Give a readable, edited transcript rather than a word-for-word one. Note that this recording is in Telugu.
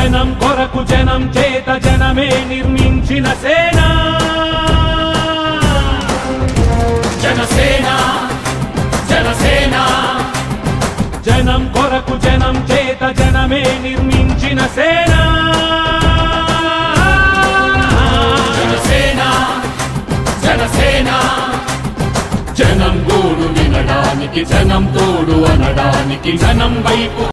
జనం కొరకు జనం చేత జనమే నిర్మించిన సేన జనసేన జనసేన జనం కొరకు జనం చేత జనమే నిర్మించిన సేన జనసేన జనసేన జనం గోడు వినడానికి జనం తోడు అనడానికి జనం వైపు